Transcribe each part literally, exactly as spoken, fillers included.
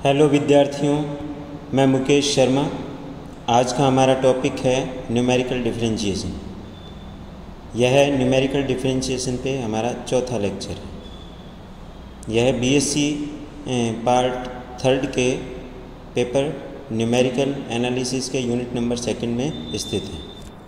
Hello विद्यार्थियों, मैं मुकेश शर्मा। आज का हमारा टॉपिक है न्यूमेरिकल डिफरेंशिएशन। यह न्यूमेरिकल डिफरेंशिएशन पे हमारा चौथा लेक्चर है। यह बीएससी पार्ट थर्ड के पेपर न्यूमेरिकल एनालिसिस के यूनिट नंबर सेकंड में स्थित है।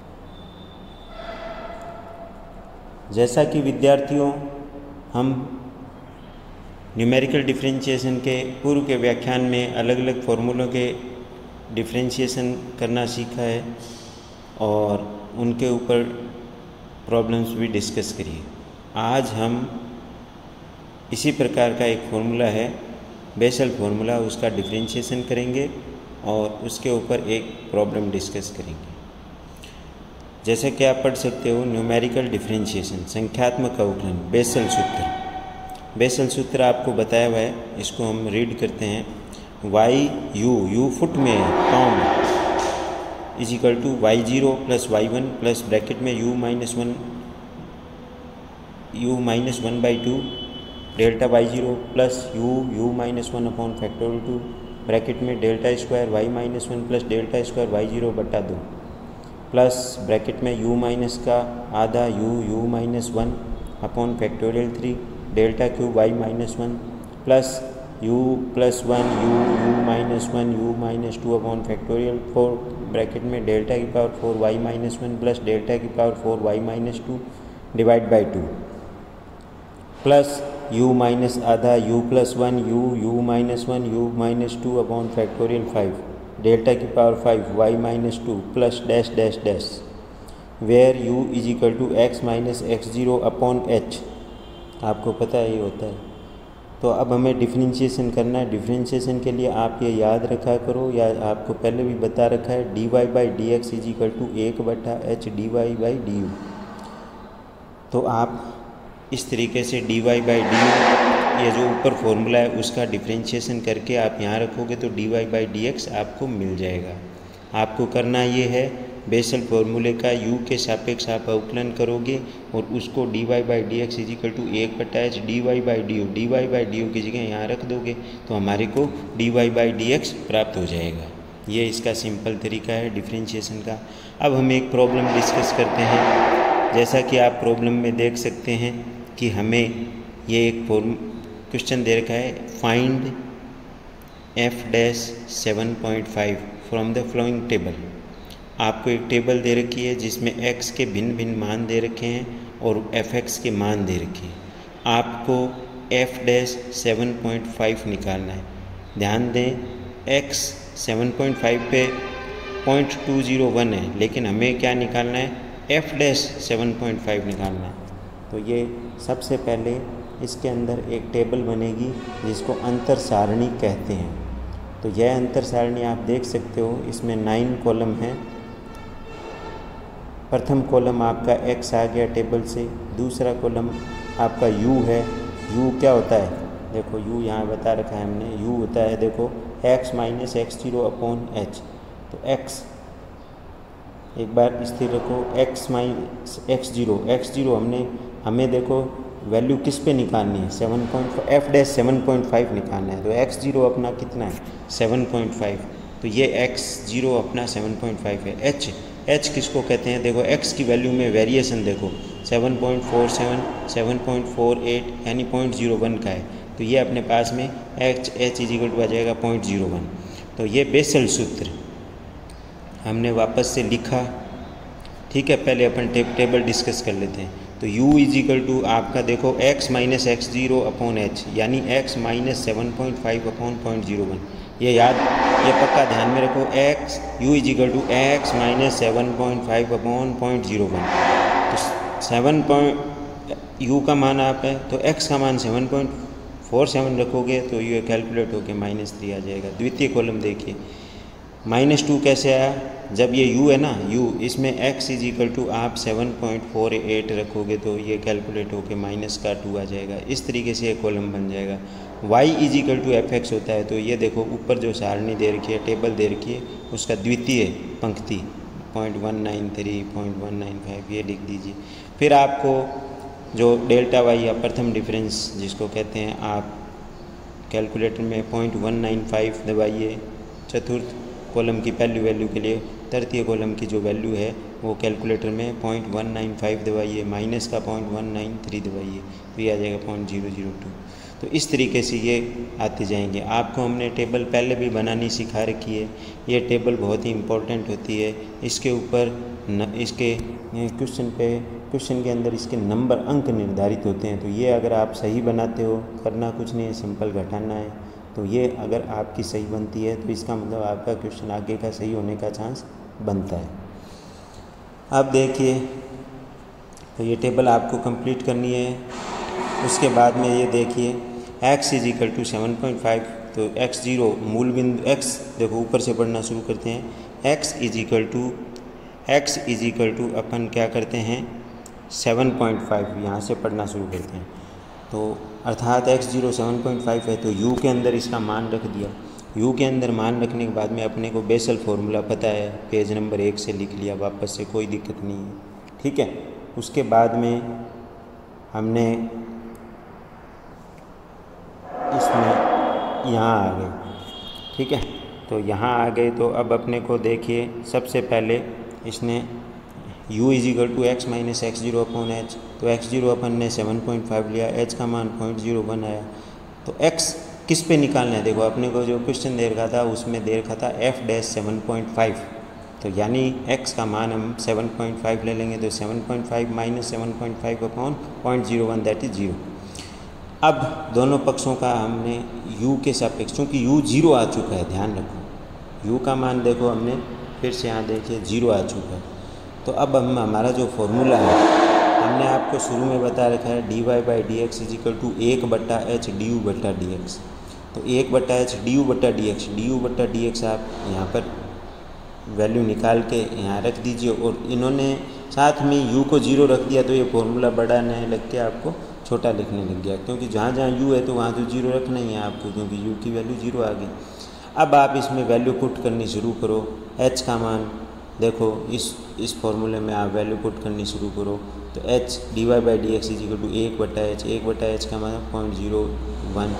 जैसा कि विद्यार्थियों, हम न्यूमेरिकल डिफरेंशिएशन के पूर्व के व्याख्यान में अलग अलग फॉर्मूलों के डिफरेंशिएशन करना सीखा है और उनके ऊपर प्रॉब्लम्स भी डिस्कस करिए। आज हम इसी प्रकार का एक फार्मूला है, बेसल फार्मूला, उसका डिफरेंशिएशन करेंगे और उसके ऊपर एक प्रॉब्लम डिस्कस करेंगे। जैसे कि आप पढ़ सकते हो, न्यूमेरिकल डिफरेंशिएशन, संख्यात्मक अवकलन, बेसल सूत्र। बेसल सूत्र आपको बताया हुआ है, इसको हम रीड करते हैं। वाई यू यू फुट में पाउंड is equal to y zero plus y one plus bracket में u minus one u minus one by two delta Y zero plus u u minus one upon factorial two bracket में delta square y minus one plus delta square y zero बट्टा दो plus bracket में u minus का आधा u u minus one upon factorial three delta cube y minus one plus u plus one u u minus one u minus two upon factorial four bracket में delta की power four y minus one plus delta की power four y minus two divide by two plus u minus आधा u plus one u u minus one u minus two upon factorial five delta की power five y minus two plus dash dash dash where u is equal to x minus x zero upon h. आपको पता है ये होता है। तो अब हमें डिफरेंशिएशन करना है। डिफरेंशिएशन के लिए आप ये याद रखा करो, या आपको पहले भी बता रखा है, d y by d x is equal to एक बटा h d y by d u. तो आप इस तरीके से d y by d u, ये जो ऊपर फॉर्मूला है उसका डिफरेंशिएशन करके आप यहाँ रखोगे तो d y by d x आपको मिल जाएगा। आपको करना ये है, बेसल फॉर्मूले का u के सापेक्ष आप अवकलन करोगे और उसको d y by d x is equal to एक बटा h d y by d u d y by d u की जगह यहाँ रख दोगे तो हमारे को d y by d x प्राप्त हो जाएगा। ये इसका सिंपल तरीका है डिफरेंशिएशन का। अब हम एक प्रॉब्लम डिस्कस करते हैं। जैसा कि आप प्रॉब्लम में देख सकते हैं कि हमें ये एक फॉर्म क्वेश्चन दे रखा है, find f dash seven point five from the following table. आपको एक टेबल दे रखी है जिसमें x के भिन्न भिन्न मान दे रखे हैं और fx के मान दे रखे हैं। आपको f dash seven point five निकालना है। ध्यान दें, x सेवन पॉइंट फाइव पे पॉइंट टू ज़ीरो वन है, लेकिन हमें क्या निकालना है, f dash seven point five निकालना है। तो ये सबसे पहले इसके अंदर एक टेबल बनेगी जिसको अंतर सारणी कहते हैं। तो यह अंतर सारणी आप देख सकते हो, इसमें नाइन कॉलम हैं। प्रथम कॉलम आपका x आ गया टेबल से, दूसरा कॉलम आपका u है। u क्या होता है, देखो u यहाँ बता रखा है हमने, u होता है, देखो x minus x zero upon h. तो x एक बार स्थिर रखो, x minus x zero x zero हमने हमें देखो वैल्यू किस पे निकालनी है, seven point five f dash seven point five निकालना है। तो x जीरो अपना कितना है, सेवन पॉइंट फाइव। तो ये x जीरो अपना सेवन पॉइंट फाइव है। h h किसको कहते हैं, देखो x की वैल्यू में वेरिएशन देखो, seven point four seven, seven point four eight यानी पॉइंट ज़ीरो वन का है। तो ये अपने पास में h h is equal to आ जाएगा पॉइंट ज़ीरो वन। तो ये बेसल सूत्र हमने वापस से लिखा। ठीक है, पहले अपन टे, टेबल डिस्कस कर लेते हैं। तो u इज इक्वल टू आपका देखो x minus x zero upon h, यानी x minus seven point five upon point zero one. ये याद, ये पक्का ध्यान में रखो, x u is equal to x minus seven point five upon point zero one. तो सेवन पॉइंट u का मान आप है तो x का मान सेवन पॉइंट फोर सेवन रखोगे तो ये कैलकुलेट होकर माइनस थ्री आ जाएगा। द्वितीय कॉलम देखिए, माइनस टू कैसे आया, जब ये u है ना, u इसमें x इज इक्वल टू आप सेवन पॉइंट फोर एट रखोगे तो ये कैलकुलेट होकर माइनस का टू आ जाएगा। इस तरीके से ये कॉलम बन जाएगा। y is equal to f x होता है। तो ये देखो ऊपर जो सारणी दे रखी है, टेबल दे रखी है, उसका द्वितीय पंक्ति point one nine three point one nine five ये लिख दीजिए। फिर आपको जो डेल्टा वाई या प्रथम डिफरेंस जिसको कहते हैं, आप कैलकुलेटर में पॉइंट वन नाइन फाइव दबाइए चतुर्थ कॉलम की पहली वैल्यू के लिए, तृतीय कॉलम की जो वैल्यू है वो कैलकुलेटर में पॉइंट वन नाइन फाइव दबाइए, माइनस का पॉइंट वन नाइन थ्री दबाइए तो ये आ जाएगा पॉइंट ज़ीरो ज़ीरो टू। तो इस तरीके से ये आते जाएंगे। आपको हमने टेबल पहले भी बनानी सिखा रखी है। ये टेबल बहुत ही इम्पोर्टेंट होती है। इसके ऊपर न, इसके क्वेश्चन पे क्वेश्चन के अंदर इसके नंबर अंक निर्धारित होते हैं। तो ये अगर आप सही बनाते हो, करना कुछ नहीं है, सिंपल घटाना है, तो ये अगर आपकी सही बनती है तो इसका मतलब आपका क्वेश्चन आगे का सही होने का चांस बनता है। अब देखिए, तो ये टेबल आपको कंप्लीट करनी है। उसके बाद में ये देखिए x is equal to seven point five, तो x जीरो मूल बिंदु x, देखो ऊपर से पढ़ना शुरू करते हैं। x is equal to x is equal to अपन क्या करते हैं सेवन पॉइंट फाइव, यहाँ से पढ़ना शुरू करते हैं। तो अर्थात x zero seven point five है तो u के अंदर इसका मान रख दिया। u के अंदर मान रखने के बाद में अपने को बेसल फॉर्मूला पता है, पेज नंबर एक से लिख लिया वापस से, कोई दिक्कत नहीं है, ठीक है। उसके बाद में हमने इसमें यहाँ आ गए, ठीक है। तो यहाँ आ गए तो अब अपने को देखिए सबसे पहले इसने u is equal to x minus x zero upon h, तो एक्स जीरो अपन ने सेवन पॉइंट फाइव लिया, h का मान पॉइंट ज़ीरो वन आया। तो x किस पे निकालना है, देखो अपने को जो क्वेश्चन दे रखा था उसमें दे रखा था f dash seven point five, तो यानी x का मान हम सेवन पॉइंट फाइव ले लेंगे। तो seven point five minus seven point five upon point zero one that is zero. अब दोनों पक्षों का हमने u के सापेक्ष, चूँकि u जीरो आ चुका है, ध्यान रखो u का मान देखो हमने फिर से यहाँ देखिए जीरो आ चुका है। तो अब हम हमारा जो फॉर्मूला है हमने आपको शुरू में बता रखा है d y by d x is equal to एक बट्टा एच डी यू बट्टा डी एक्स। तो एक बट्टा एच डी यू बट्टा डी एक्स, डी यू बट्टा डी एक्स आप यहाँ पर वैल्यू निकाल के यहाँ रख दीजिए। और इन्होंने साथ में u को जीरो रख दिया तो ये फॉर्मूला बड़ा नहीं लग के आपको छोटा लिखने लग गया, क्योंकि जहाँ जहाँ u है तो वहाँ तो जीरो रखना ही है आपको, क्योंकि u की वैल्यू जीरो आ गई। अब आप इसमें वैल्यू पुट करनी शुरू करो। h का मान देखो इस इस फॉर्मूले में आप वैल्यू पुट करनी शुरू करो। तो h d y by d x is equal to एक बटा एच, एक बटा एच का मतलब पॉइंट ज़ीरो वन,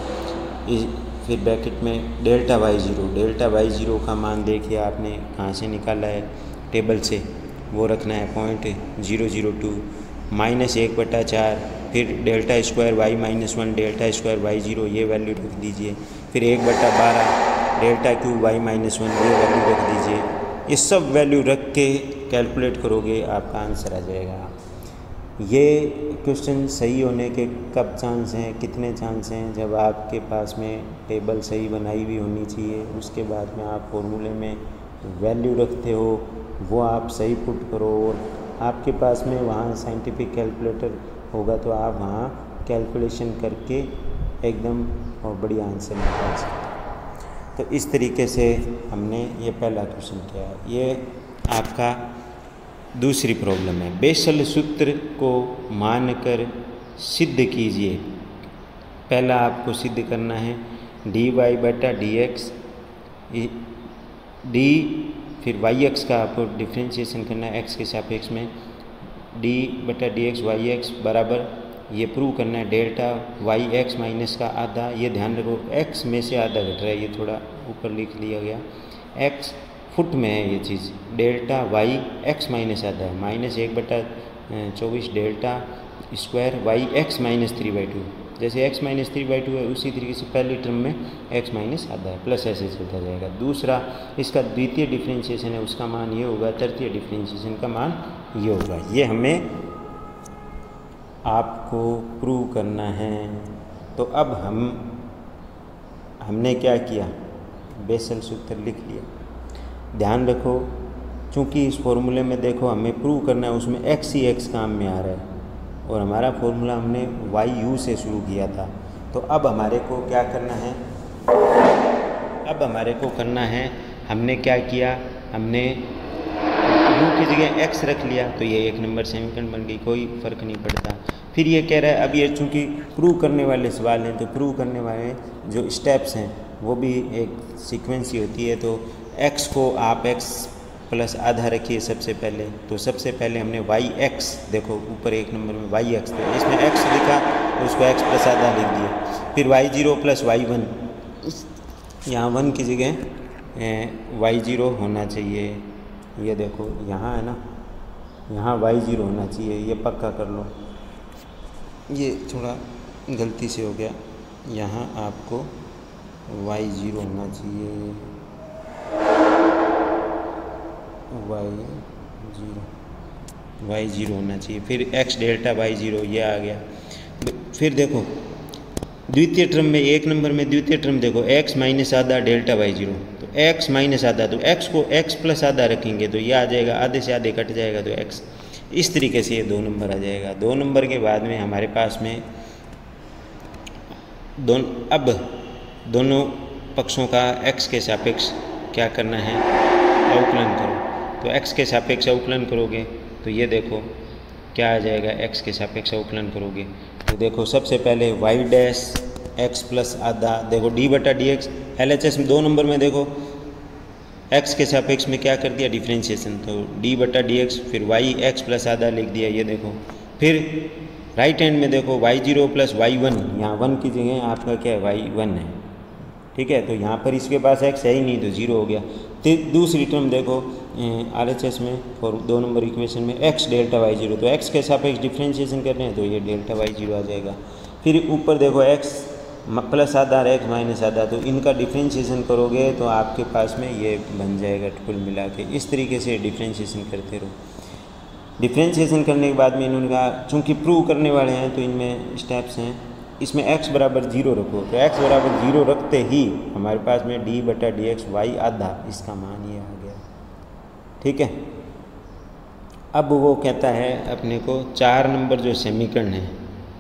फिर ब्रैकेट में delta y zero, delta y zero का मान देखिए आपने कहाँ से निकाला है टेबल से, वो रखना है point zero zero two, minus एक बटा चार, फिर delta square y minus one, delta square y zero, ये वैल्यू रख दीजिए। फिर एक बटा बारह, delta cube y minus one, ये वैल्यू रख दीजिए। ये सब वैल्यू रख के कैलकुलेट करोगे आपका आंसर आ जाएगा। ये क्वेश्चन सही होने के कब चांस हैं, कितने चांस हैं, जब आपके पास में टेबल सही बनाई हुई होनी चाहिए, उसके बाद में आप फॉर्मूले में वैल्यू रखते हो वो आप सही पुट करो, और आपके पास में वहाँ साइंटिफिक कैलकुलेटर होगा तो आप वहाँ कैलकुलेशन करके एकदम और बढ़िया आंसर निकाल सकते हैं। तो इस तरीके से हमने ये पहला क्वेश्चन किया। ये आपका दूसरी प्रॉब्लम है। बेसल सूत्र को मानकर सिद्ध कीजिए। पहला आपको सिद्ध करना है डी वाई बटा डी एक्स, डी फिर वाई एक्स का आपको डिफ्रेंशिएशन करना है एक्स के सापेक्ष में, डी बटा डी एक्स वाई एक्स बराबर ये प्रूव करना है डेल्टा वाई एक्स माइनस का आधा। ये ध्यान रखो एक्स में से आधा घट रहा है, ये थोड़ा ऊपर लिख लिया गया, एक्स फुट में है ये चीज़, डेल्टा वाई एक्स माइनस आधा है, माइनस एक बटा चौबीस delta square Y x minus three by two. जैसे x minus three by two है उसी तरीके से पहली टर्म में एक्स माइनस आधा है, प्लस ऐसे चलता जाएगा। दूसरा इसका द्वितीय डिफ्रेंशिएशन है, उसका मान ये होगा, तृतीय डिफ्रेंशिएशन का मान ये होगा। ये हमें आपको प्रूव करना है। तो अब हम हमने क्या किया, बेसल सूत्र लिख लिया। ध्यान रखो चूँकि इस फॉर्मूले में देखो हमें प्रूव करना है, उसमें एक्स ही एक्स काम में आ रहा है और हमारा फॉर्मूला हमने वाई यू से शुरू किया था। तो अब हमारे को क्या करना है, अब हमारे को करना है, हमने क्या किया, हमने यू की जगह एक्स रख लिया तो ये एक नंबर समीकरण बन गई, कोई फ़र्क नहीं पड़ता। फिर ये कह रहा है, अब ये चूँकि प्रूव करने वाले सवाल हैं तो प्रूव करने वाले जो स्टेप्स हैं वो भी एक सीक्वेंस ही होती है। तो x को आप x प्लस आधा रखिए सबसे पहले। तो सबसे पहले हमने वाई एक्स, देखो ऊपर एक नंबर में वाई एक्स, तो इसमें x लिखा तो उसको x प्लस आधा लिख दिया। फिर y zero plus y one इस यहाँ वन की जगह वाई ज़ीरो होना चाहिए। ये देखो यहाँ है ना, यहाँ वाई ज़ीरो होना चाहिए, ये पक्का कर लो। ये थोड़ा गलती से हो गया, यहाँ आपको वाई ज़ीरो होना चाहिए, वाई ज़ीरो वाई ज़ीरो होना चाहिए। फिर एक्स डेल्टा वाई ज़ीरो ये आ गया। फिर देखो द्वितीय टर्म में, एक नंबर में द्वितीय टर्म देखो एक्स माइनस आधा डेल्टा वाई ज़ीरो, तो एक्स माइनस आधा, तो एक्स को एक्स प्लस आधा रखेंगे तो ये आ जाएगा, आधे से आधे कट जाएगा तो एक्स। इस तरीके से ये दो नंबर आ जाएगा। दो नंबर के बाद में हमारे पास में दोन अब दोनों पक्षों का एक्स के सापेक्ष क्या करना है, अवकलन करो। तो एक्स के सापेक्ष अवकलन करोगे तो ये देखो क्या आ जाएगा, एक्स के सापेक्ष अवकलन करोगे तो देखो सबसे पहले वाई डैश एक्स प्लस आधा, देखो डी बटा D x, L H S में दो नंबर में देखो एक्स के सापेक्ष में क्या कर दिया, डिफ्रेंशिएशन, तो डी बटा डी एक्स, फिर वाई एक्स प्लस आधा लिख दिया, ये देखो। फिर राइट हैंड में देखो y zero plus y one, यहाँ वन की जगह आपका क्या है, वाई वन है, ठीक है। तो यहाँ पर इसके पास एक्स है ही नहीं तो जीरो हो गया। तो दूसरी टर्म देखो आर एच एस में और दो नंबर इक्वेशन में एक्स डेल्टा वाई जीरो, तो एक्स के सापेक्ष डिफ्रेंशिएशन कर रहे हैं तो ये डेल्टा वाई जीरो आ जाएगा। फिर ऊपर देखो एक्स प्लस आधा और एक्स माइनस आधा, तो इनका डिफ्रेंशिएशन करोगे तो आपके पास में ये बन जाएगा कुल मिला के। इस तरीके से डिफ्रेंशिएशन करते रहो। डिफ्रेंशिएशन करने के बाद में इन्होंने कहा चूँकि प्रूव करने वाले हैं तो इनमें स्टेप्स हैं, इसमें x बराबर जीरो रखो, तो x बराबर जीरो रखते ही हमारे पास में d बटा डी एक्स वाई आधा, इसका मान ये आ गया, ठीक है। अब वो कहता है अपने को चार नंबर जो समीकरण है,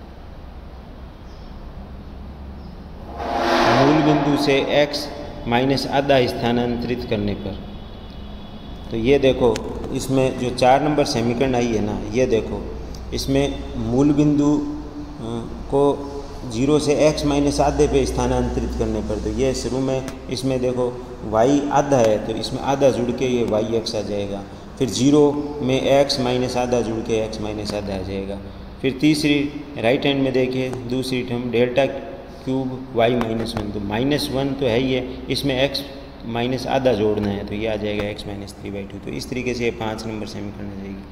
मूल बिंदु से x माइनस आधा स्थानांतरित करने पर, तो ये देखो इसमें जो चार नंबर समीकरण आई है ना, ये देखो इसमें मूल बिंदु को जीरो से x माइनस आधे पे स्थानांतरित करने पर, तो ये शुरू में इसमें देखो y आधा है तो इसमें आधा जुड़ के ये वाई एक्स आ जाएगा। फिर जीरो में x माइनस आधा जुड़ के x माइनस आधा आ जाएगा। फिर तीसरी राइट हैंड में देखिए दूसरी term delta cube y minus one, तो माइनस वन तो है ही है, इसमें x माइनस आधा जोड़ना है तो ये आ जाएगा x minus three by two. तो इस तरीके से ये पाँच नंबर समीकरण आ जाएगी।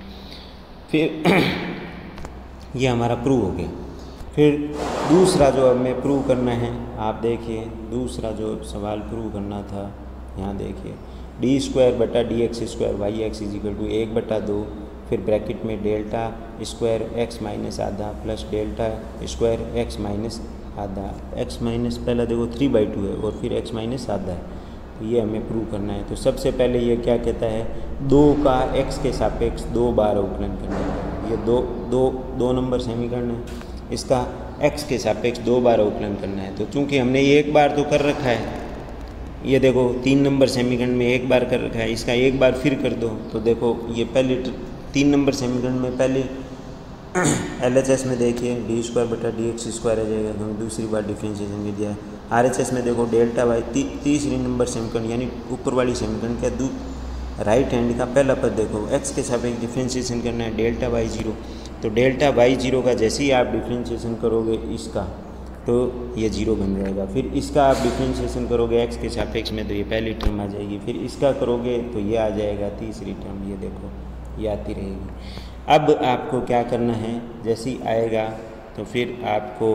फिर ये हमारा प्रूव हो गया। फिर दूसरा जो अब हमें प्रूव करना है, आप देखिए दूसरा जो सवाल प्रूव करना था, यहाँ देखिए डी स्क्वायर बटा D X square Y X is equal to एक बटा दो, फिर ब्रैकेट में डेल्टा स्क्वायर एक्स माइनस आधा plus delta square X minus आधा, एक्स माइनस पहला देखो थ्री बाई टू है और फिर एक्स माइनस आधा है, तो ये हमें प्रूव करना है। तो सबसे पहले ये क्या कहता है, दो का एक्स के सापेक्ष दो बार अवकलन करना है। ये दो दो दो नंबर समीकरण है, इसका x के सापेक्ष दो बार अवकलन करना है। तो चूंकि हमने ये एक बार तो कर रखा है, ये देखो तीन नंबर समीकरण में एक बार कर रखा है, इसका एक बार फिर कर दो, तो देखो ये पहले तीन नंबर समीकरण में पहले एल एच एस में देखिए डी स्क्वायर बटा डी एक्स स्क्वायर आ जाएगा, तो हमने दूसरी बार डिफ्रेंशिएशन कर दिया है। आर एच एस में देखो डेल्टा वाई ती, तीसरी नंबर समीकरण यानी ऊपर वाली समीकरण क्या दू राइट हैंड का पहला पद देखो एक्स के सापेक्ष डिफ्रेंशिएशन करना है डेल्टा वाई जीरो, तो डेल्टा वाई जीरो का जैसे ही आप डिफ्रेंशिएशन करोगे इसका तो ये जीरो बन जाएगा। फिर इसका आप डिफ्रेंशिएशन करोगे एक्स के सापेक्ष में तो ये पहली टर्म आ जाएगी, फिर इसका करोगे तो ये आ जाएगा तीसरी टर्म, ये देखो ये आती रहेगी। अब आपको क्या करना है, जैसे ही आएगा तो फिर आपको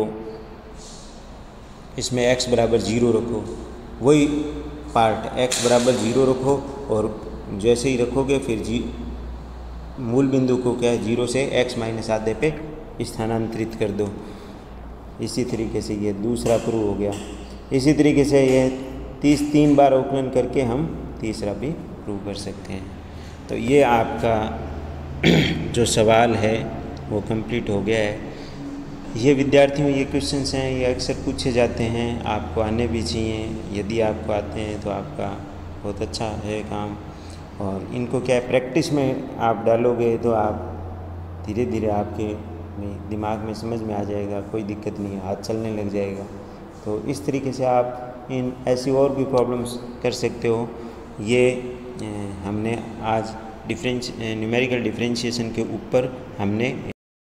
इसमें x बराबर ज़ीरो रखो, वही पार्ट x बराबर ज़ीरो रखो और जैसे ही रखोगे फिर जी मूल बिंदु को क्या है जीरो से x माइनस आधे पे स्थानांतरित कर दो। इसी तरीके से ये दूसरा प्रूव हो गया। इसी तरीके से ये तीस तीन बार अवकलन करके हम तीसरा भी प्रूव कर सकते हैं। तो ये आपका जो सवाल है वो कंप्लीट हो गया है। ये विद्यार्थियों ये क्वेश्चंस हैं, ये अक्सर पूछे जाते हैं, आपको आने भी चाहिए। यदि आपको आते हैं तो आपका बहुत अच्छा है काम, और इनको क्या है प्रैक्टिस में आप डालोगे तो आप धीरे धीरे आपके दिमाग में समझ में आ जाएगा, कोई दिक्कत नहीं है, हाथ चलने लग जाएगा। तो इस तरीके से आप इन ऐसी और भी प्रॉब्लम्स कर सकते हो। ये हमने आज डिफरेंस न्यूमेरिकल डिफरेंशिएशन के ऊपर हमने